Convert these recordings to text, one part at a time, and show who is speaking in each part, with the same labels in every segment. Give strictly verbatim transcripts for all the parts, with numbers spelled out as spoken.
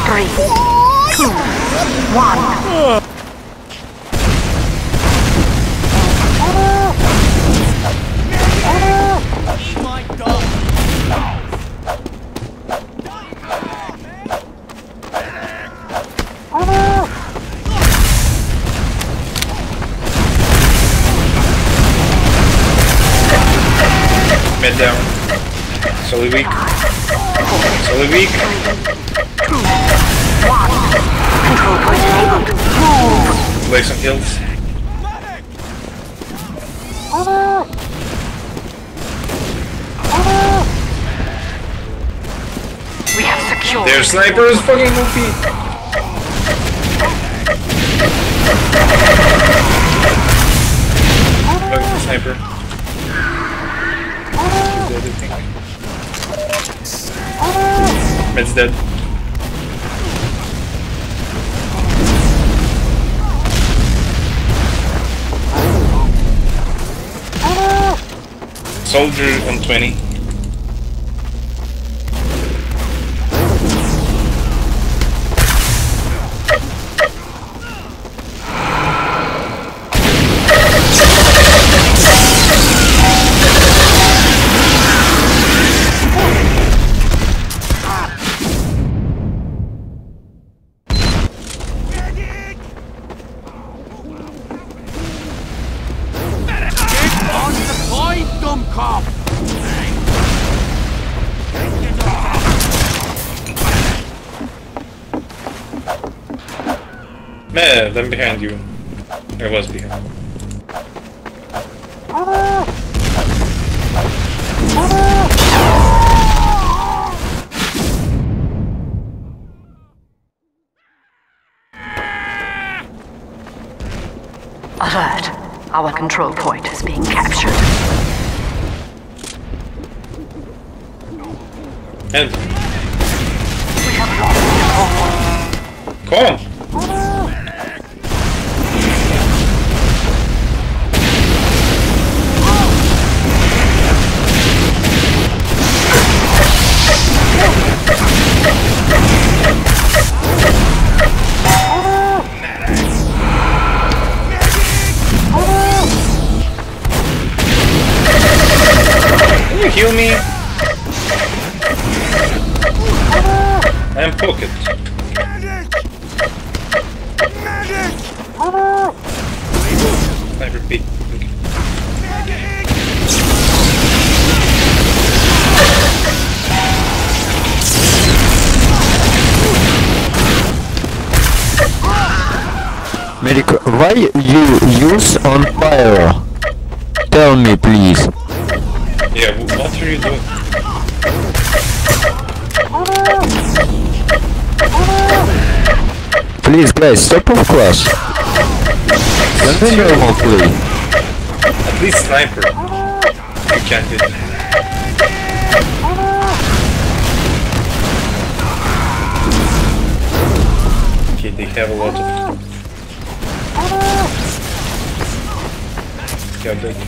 Speaker 1: Three, two, one.
Speaker 2: Mid down. Solely weak. Solely weak.
Speaker 1: Two, one. Control point enabled. Move.
Speaker 2: Lay some heals.
Speaker 1: We have secured.
Speaker 2: Their sniper is fucking O P. Look at the sniper. Med's dead. Soldier on twenty. Man, I'm behind you. I was behind.
Speaker 1: Alert. Our control point is being captured.
Speaker 2: And
Speaker 1: We have lost control point.
Speaker 2: come on. Can you heal me? I am pocket. Sniper P.
Speaker 3: Medic, why you use on pyro? Tell me, please.
Speaker 2: Yeah, what are you doing?
Speaker 3: Please, guys, stop of class. Let me normal play.
Speaker 2: At least sniper. You can't hit me. Okay, they have a lot of... Yeah, dead.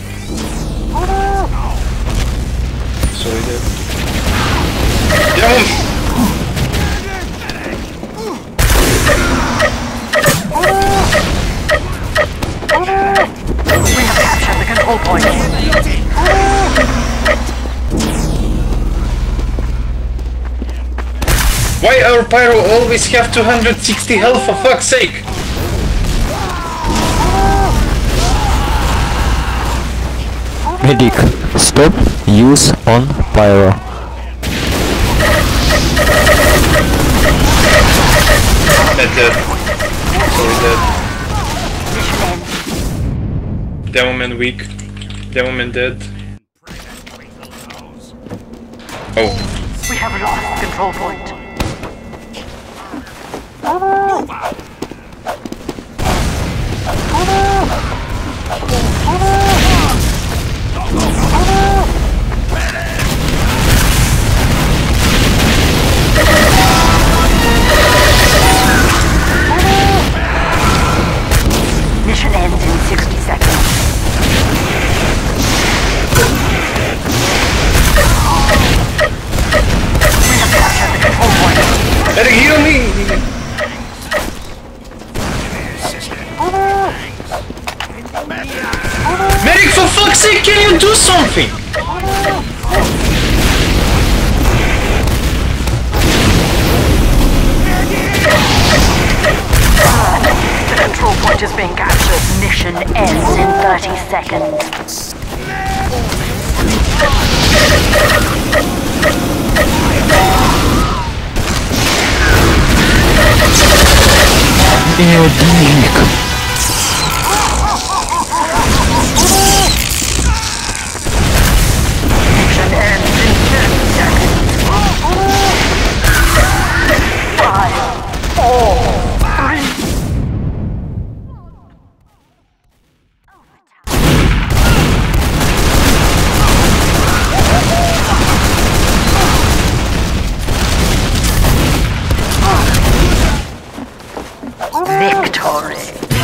Speaker 2: So he did. Down!
Speaker 1: We have captured the control point.
Speaker 2: Why our pyro always have two hundred sixty health, for fuck's sake?
Speaker 3: Medic, stop use on pyro.
Speaker 2: Dead, dead. Sorry, dead. Demo man weak. Demo man dead. Oh.
Speaker 1: We have lost control point. Mission ends in sixty seconds. We have captured the control point.
Speaker 2: Better heal me!
Speaker 1: Mission ends in thirty seconds.
Speaker 3: Медик!
Speaker 1: Mission ends in ten seconds. Five, four, three. Victory.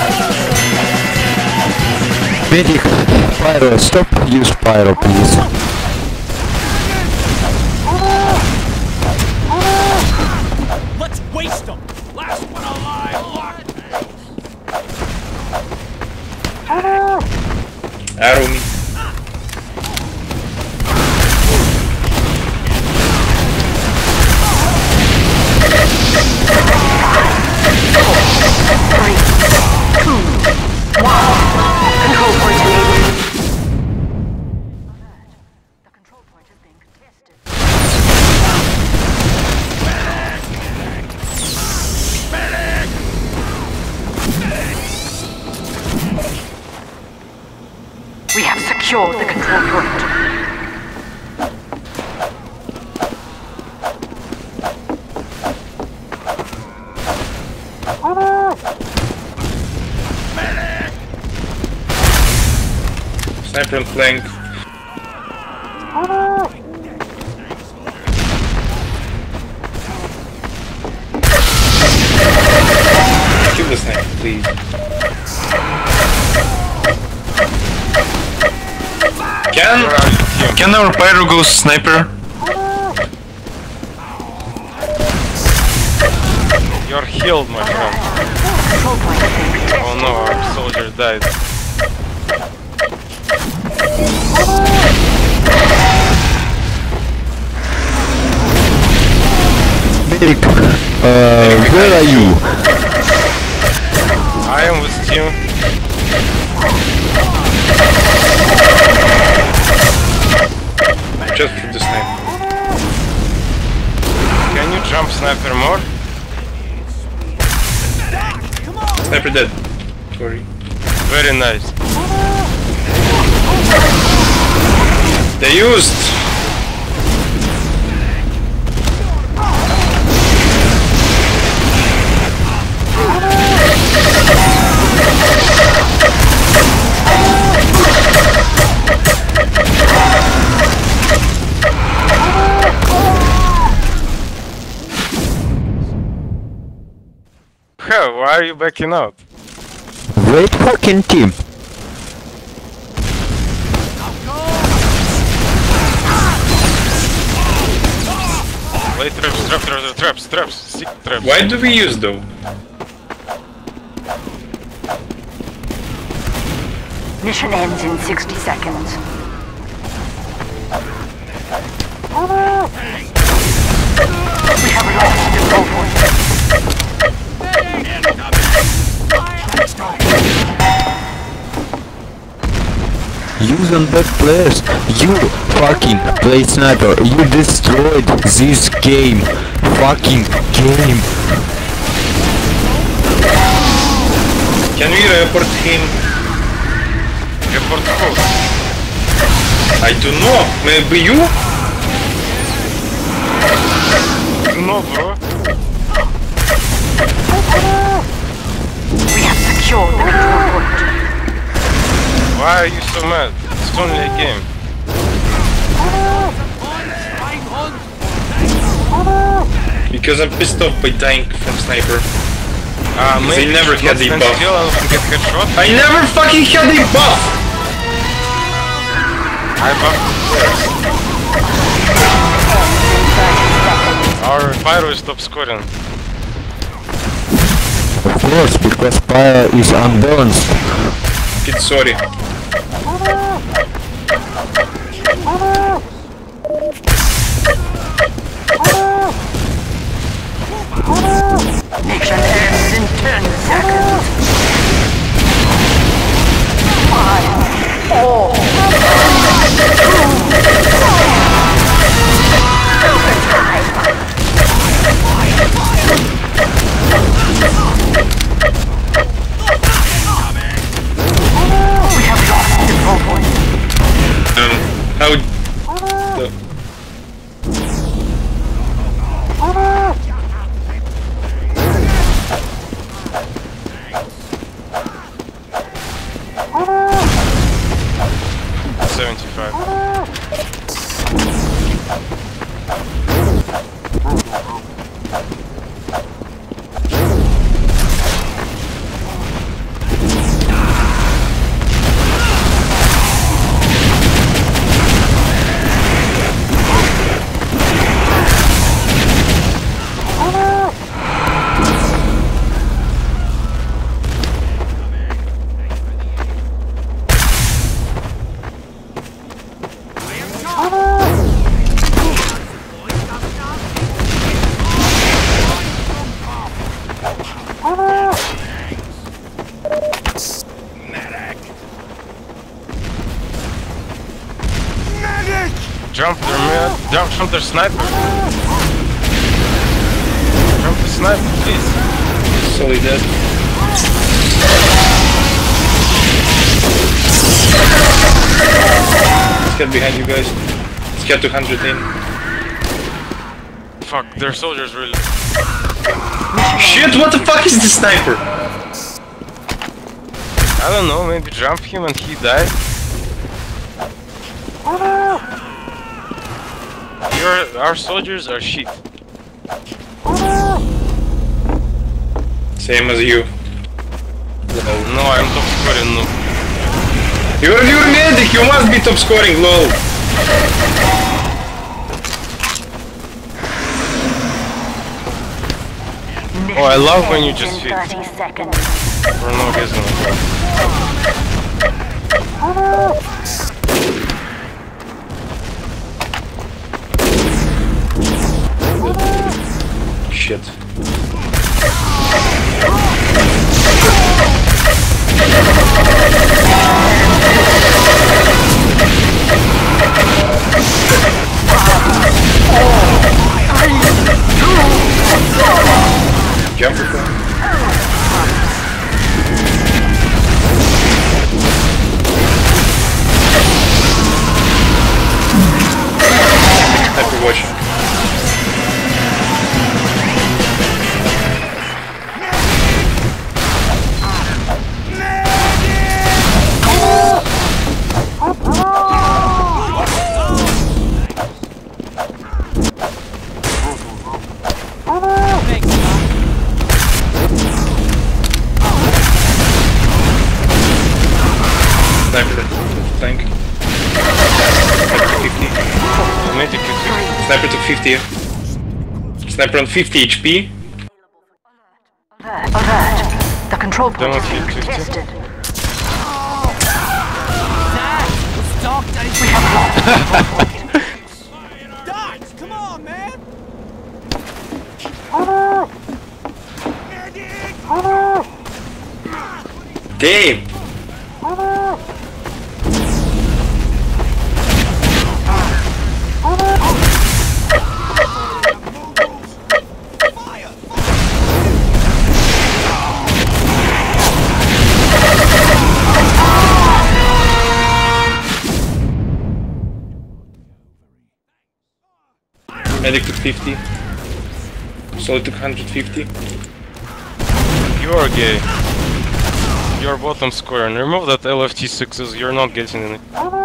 Speaker 3: Medic, Pyro, stop, use Pyro, please.
Speaker 4: Let's waste them! Last one alive!
Speaker 2: Arrow me.
Speaker 1: Three, two, one. Control point enabled. The control point is being contested. We have secured the control point.
Speaker 2: Sniper on flank. Kill the sniper, please. Can can our pyro go sniper?
Speaker 5: You're healed, my friend. Oh no, our soldier died.
Speaker 3: Medic, uh, where are you?
Speaker 5: I am with you.
Speaker 2: Just hit the sniper.
Speaker 5: Can you jump sniper more?
Speaker 2: Sniper dead. Sorry.
Speaker 5: Very nice.
Speaker 2: They used.
Speaker 5: Huh, why are you backing out?
Speaker 3: Great fucking team.
Speaker 5: Wait, traps, traps, traps, traps, traps, sick traps.
Speaker 2: Why do we use though?
Speaker 1: Mission ends in sixty seconds. We have lost the control point.
Speaker 3: Use on that players. You fucking play sniper. You destroyed this game. Fucking game.
Speaker 2: Can we report him?
Speaker 5: Report who?
Speaker 2: I don't know. Maybe you?
Speaker 5: No, bro.
Speaker 1: We have secured the control point.
Speaker 5: Why are you so mad? It's only a game.
Speaker 2: Because I'm pissed off by dying from sniper.
Speaker 5: Uh,
Speaker 2: They
Speaker 5: maybe
Speaker 2: never
Speaker 5: you
Speaker 2: had
Speaker 5: should
Speaker 2: the
Speaker 5: not
Speaker 2: buff.
Speaker 5: stand still and get headshot.
Speaker 2: I never fucking had a buff!
Speaker 5: I buffed the players. Our pyro stopped scoring.
Speaker 3: Of course, because Pyro is unbalanced.
Speaker 2: Kid, sorry.
Speaker 1: Mission ends in ten seconds.
Speaker 5: Jump the sniper. Jump the sniper, please.
Speaker 2: Solely dead. Let's get behind you guys. Let's get two hundred in.
Speaker 5: Fuck, their soldiers really.
Speaker 2: Shit, what the fuck is the sniper?
Speaker 5: I don't know, maybe jump him and he died. Your, our soldiers are shit.
Speaker 2: Same as you.
Speaker 5: No, I'm top scoring, no.
Speaker 2: You're, you're medic, you must be top scoring, lol.
Speaker 5: Oh, I love when you just hit
Speaker 1: thirty seconds.
Speaker 5: for no reason.
Speaker 2: Shit. Jump it. Sniper watching. Sniper tank.
Speaker 5: Medic is
Speaker 2: Sniper took fifty. Sniper on fifty H P.
Speaker 1: Alert, alert. The control point
Speaker 5: Don't
Speaker 1: is being
Speaker 5: hit fifty.
Speaker 1: contested.
Speaker 4: We have lost. Docs, come on, man.
Speaker 2: Damn! Medic took fifty. Solid took one hundred fifty.
Speaker 5: You are gay. You're bottom scorer, and remove that L F T sixes, you're not getting any.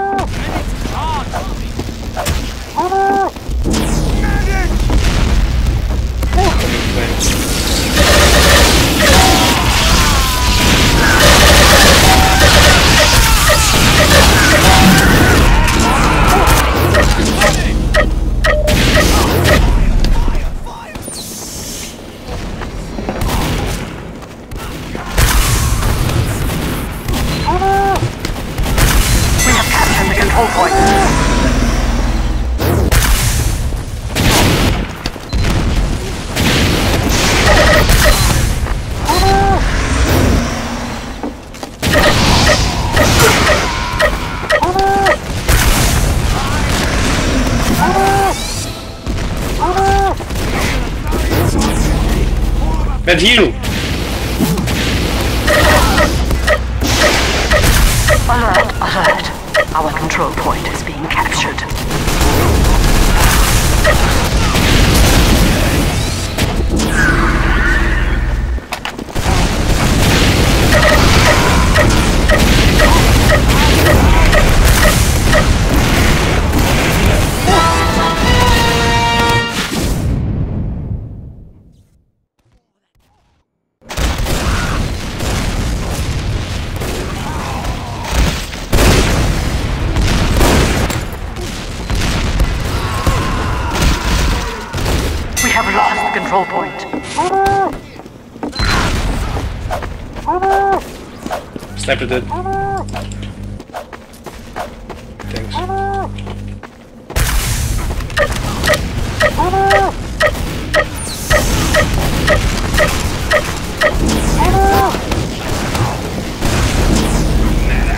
Speaker 1: We have captured the control point.
Speaker 2: Med heal!
Speaker 1: Alert, alert. Our control point is being captured. We have lost the control point.
Speaker 2: Sniper dead. Thanks.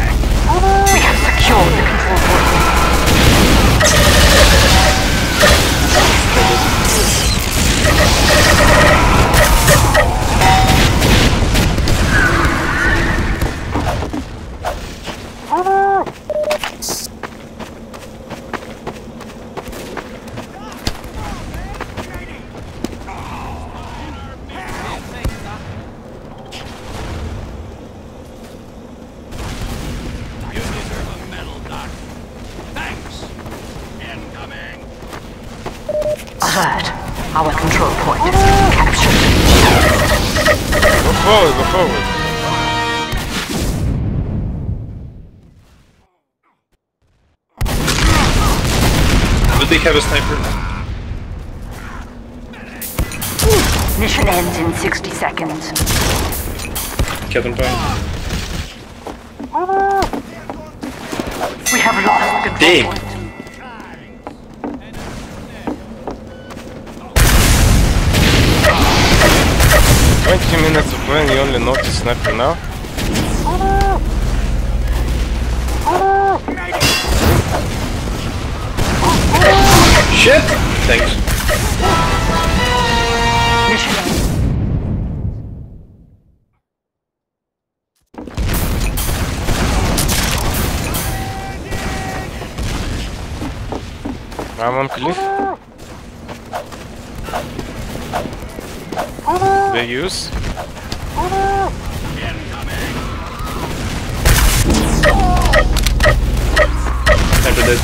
Speaker 1: We have secured the control point. Alert. Our control point is being captured.
Speaker 5: Go forward, go forward.
Speaker 2: Do they have a sniper?
Speaker 1: Mission ends in sixty seconds.
Speaker 2: Cat on point.
Speaker 1: We have lost the control
Speaker 2: Damn.
Speaker 1: point.
Speaker 5: Twenty minutes of playing, you only notice sniper now?
Speaker 2: Shit! Thanks.
Speaker 1: Mission ends.
Speaker 5: I'm on cliff. They use.
Speaker 2: Sniper dead.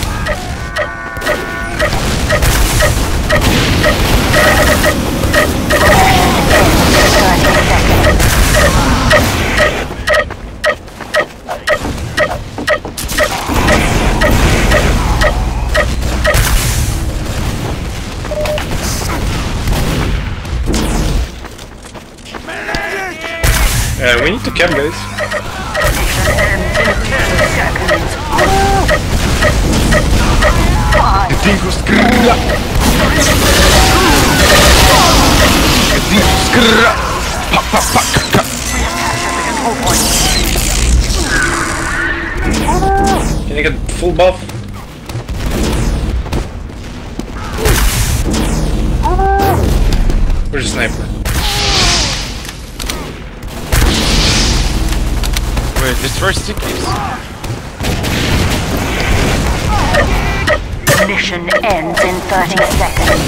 Speaker 2: Uh, we need to camp, guys.
Speaker 5: Dingo skrrra! Dingo skrrra! Pa pa pa ka ka!
Speaker 2: Can you get full buff? Where's the sniper?
Speaker 5: Wait, this first stick is...
Speaker 1: Mission ends in thirty seconds.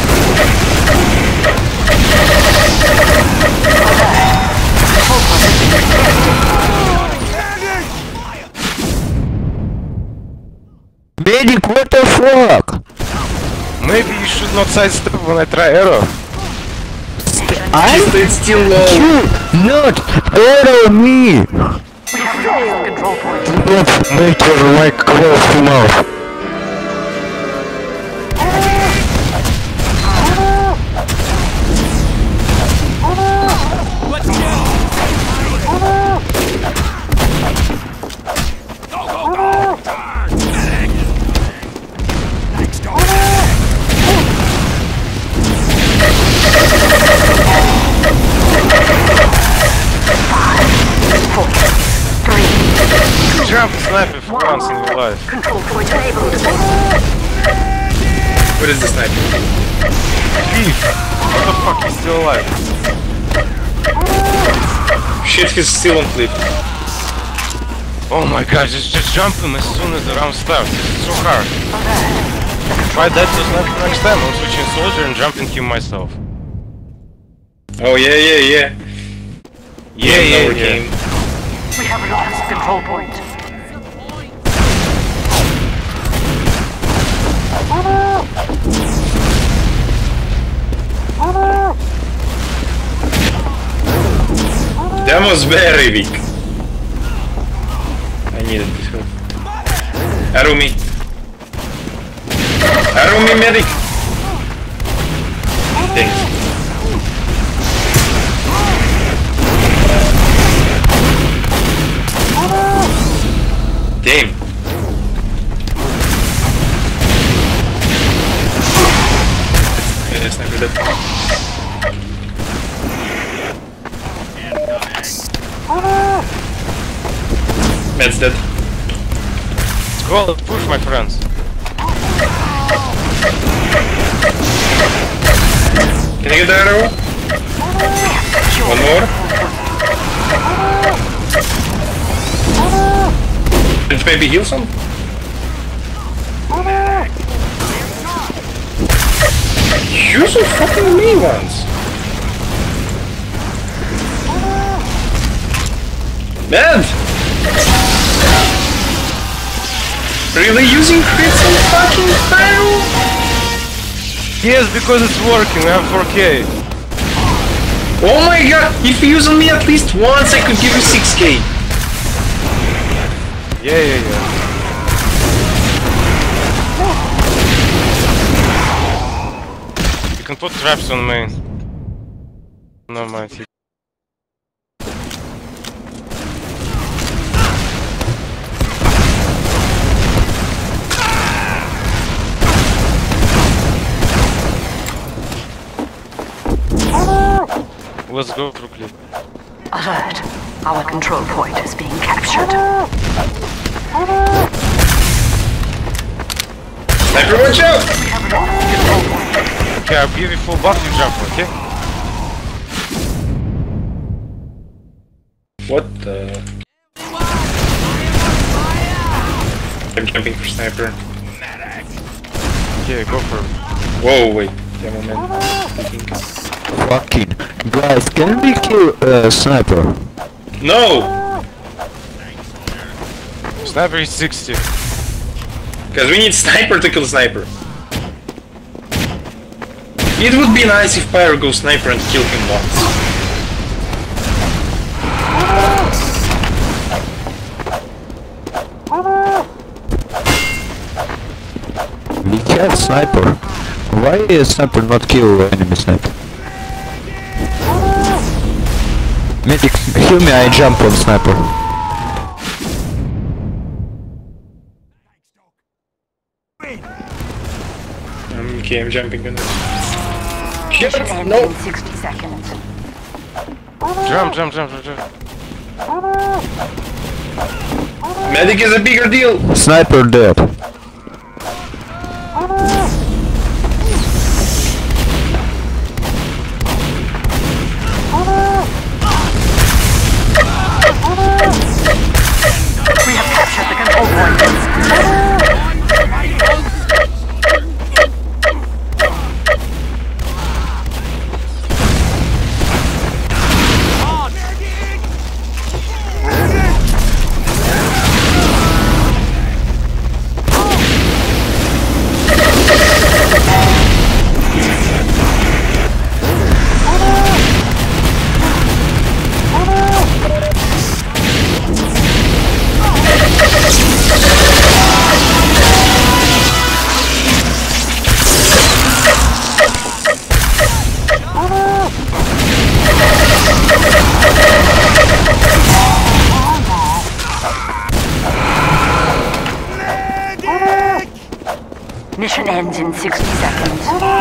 Speaker 3: Medic, what the fuck?
Speaker 5: Maybe you should not sidestep when I try arrow.
Speaker 3: I
Speaker 2: Stay still low.
Speaker 3: should not arrow me.
Speaker 1: We have lost the control point.
Speaker 3: Don't make your mic close to mouth.
Speaker 4: Let's go! Go, go, go! Thanks, go!
Speaker 1: Four, three,
Speaker 5: Jump sniper for once in your life.
Speaker 1: control point enabled.
Speaker 2: What is the sniper?
Speaker 5: Thief! What the fuck, he's still alive?
Speaker 2: Shit, he's still on cliff.
Speaker 5: Oh my god, just, just jump him as soon as the round starts. It's so hard. Try that to sniper next time. I'm switching soldier and jumping him myself.
Speaker 2: Oh yeah, yeah, yeah.
Speaker 5: Yeah,
Speaker 2: Game
Speaker 5: yeah,
Speaker 2: over
Speaker 5: yeah.
Speaker 2: game.
Speaker 1: We have lost control point.
Speaker 2: That was very weak. I needed this help. Arrow me. Arrow me, medic. Thanks. Damn. Yeah, sniper dead. Med's dead.
Speaker 5: Let's go, push my friends.
Speaker 2: Can you get the arrow? One more. Did you maybe heal some? You so fucking me once. Man! Really using crits on fucking Pharaoh?
Speaker 5: Yes, because it's working. I have four K.
Speaker 2: Oh my god! If you use on me at least once, I could give you six K.
Speaker 5: Yeah, yeah, yeah. You can put traps on main. No mind. Let's go through clip.
Speaker 1: Alert. Our control point is being captured.
Speaker 2: Sniper, watch out!
Speaker 5: Okay, I'll give you full buff, you jump, okay?
Speaker 2: What the? I'm jumping for sniper.
Speaker 5: Okay, go for it.
Speaker 2: Whoa, wait. Yeah, moment.
Speaker 3: Fucking guys, can we kill uh, sniper?
Speaker 2: No!
Speaker 5: Sniper is sixty.
Speaker 2: Because we need sniper to kill sniper. It would be nice if Pyro goes sniper and kill him once.
Speaker 3: We have sniper. Why is sniper not kill enemy sniper? Medic, heal me, I jump on sniper.
Speaker 2: Um, okay, I'm jumping on it. Shit,
Speaker 1: Mission ends
Speaker 2: no!
Speaker 1: in sixty seconds.
Speaker 5: Jump, jump, jump, jump, jump.
Speaker 2: Medic is a bigger deal!
Speaker 3: Sniper dead.
Speaker 1: We have captured the control point. Mission ends in sixty seconds.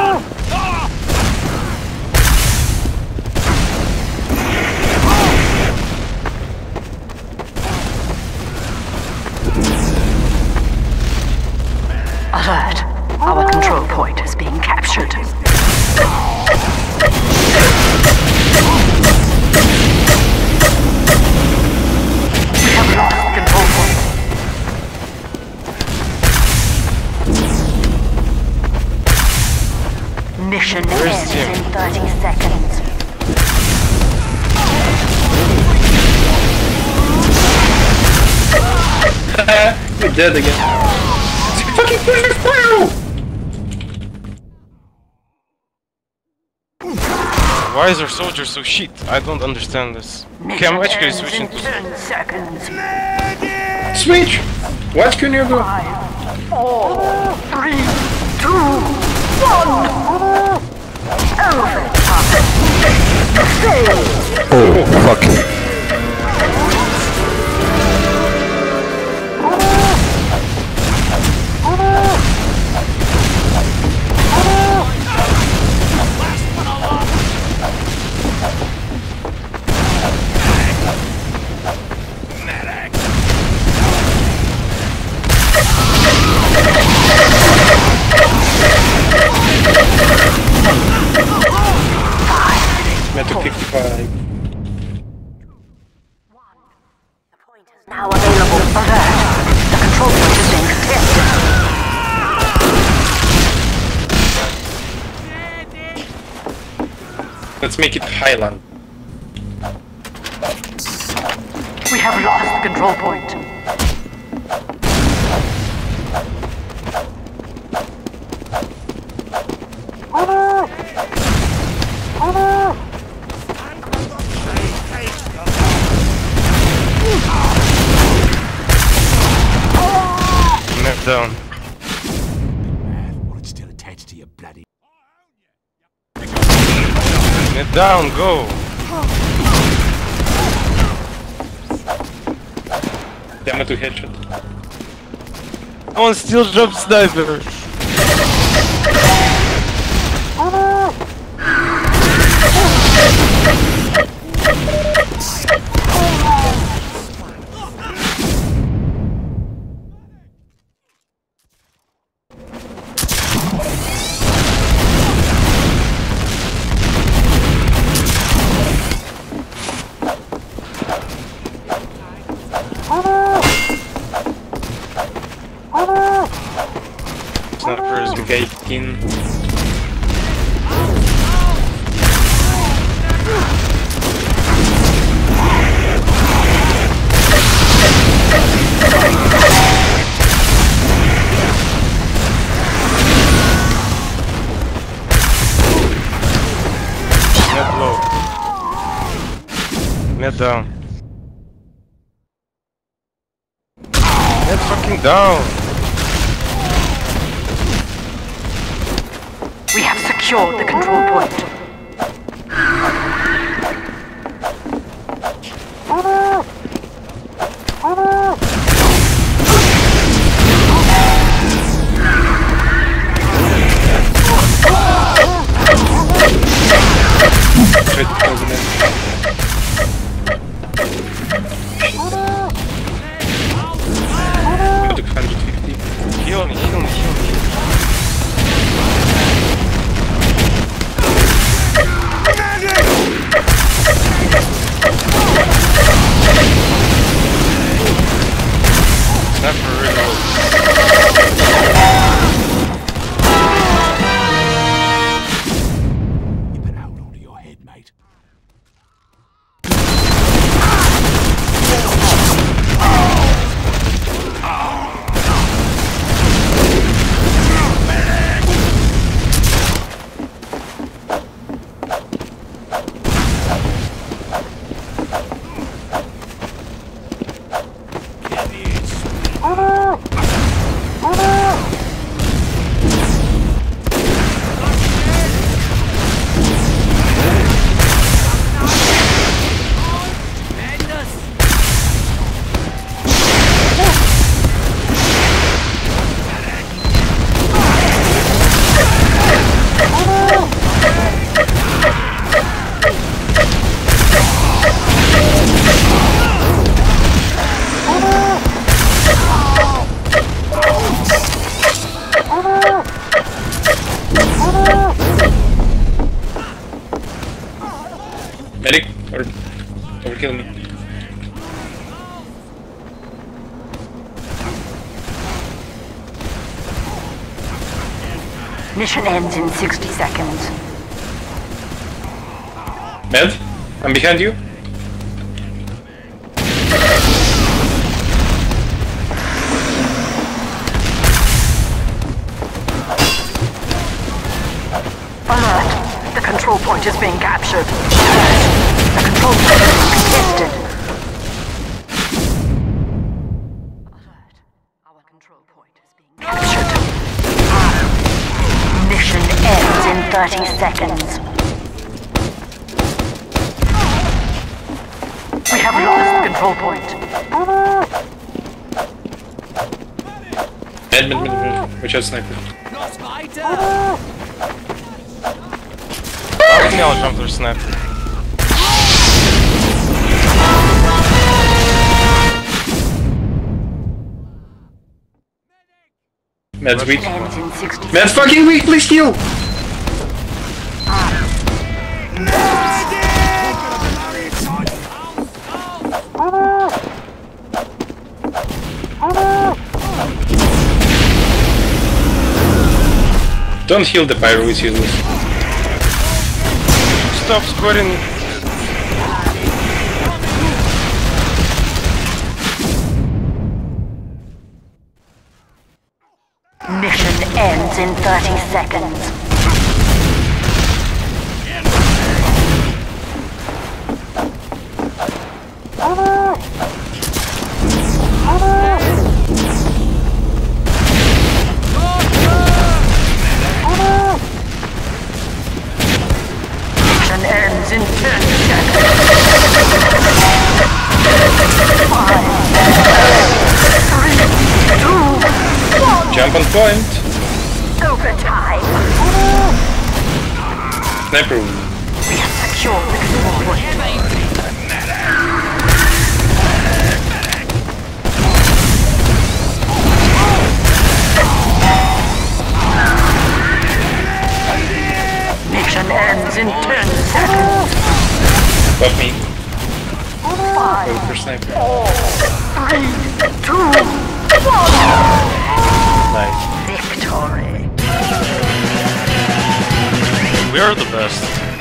Speaker 1: Alert. Our control point is being captured. We have lost control point. Mission ends
Speaker 5: Jim?
Speaker 1: in thirty seconds.
Speaker 2: You're dead again. Fucking push me through!
Speaker 5: Why is our soldier so shit? I don't understand this. Okay, I'm actually
Speaker 1: Mission
Speaker 5: switching
Speaker 1: ends in
Speaker 5: to...
Speaker 1: ten seconds.
Speaker 2: Switch! What can you do?
Speaker 1: Five, four, three, two, one. Overtime. Fail.
Speaker 3: Oh, fuck.
Speaker 2: Metal fifty-five.
Speaker 1: Now available. Alert. The control point is being contested.
Speaker 2: Let's make it Highland.
Speaker 1: We have lost control point.
Speaker 5: down.
Speaker 4: Man, while it's still attached to your bloody.
Speaker 5: Mid down, go!
Speaker 2: Damn it, to headshot.
Speaker 5: I want steel jump sniper! Sniper is
Speaker 2: eighteen.
Speaker 5: Net low. Net down. Net fucking down.
Speaker 1: We have secured the control point.
Speaker 2: Try to kill the man. I took one hundred fifty.
Speaker 5: Heal me, heal me, heal me. Sniper reload.
Speaker 4: You better hold on to your head, mate.
Speaker 2: Medic, or overkill me.
Speaker 1: Mission ends in sixty seconds.
Speaker 2: Med, I'm behind you.
Speaker 1: Alert! The control point is being captured. Alert! The control point is being contested. Alert! Our control point is being captured. Mission ends in thirty seconds. We have lost the control point.
Speaker 2: Med, med, med, med. Watch out, sniper.
Speaker 4: Not spider!
Speaker 5: I think I'll jump their sniper.
Speaker 2: Med's weak.
Speaker 1: Ends in sixty seconds.
Speaker 2: Med's fucking weak, please heal! Don't heal the pyro, it's useless.
Speaker 5: Stop squatting.
Speaker 1: Mission ends in thirty seconds. Mission ends in ten seconds. Five, three, two, one.
Speaker 2: Jump on point.
Speaker 1: Overtime.
Speaker 2: Sniper.
Speaker 1: We have secured the control point. Mission ends in ten seconds.
Speaker 2: Got me.
Speaker 1: Five,
Speaker 2: Go for sniper.
Speaker 1: four, three, two, one.
Speaker 2: Nice.
Speaker 1: Victory.
Speaker 5: We are the best.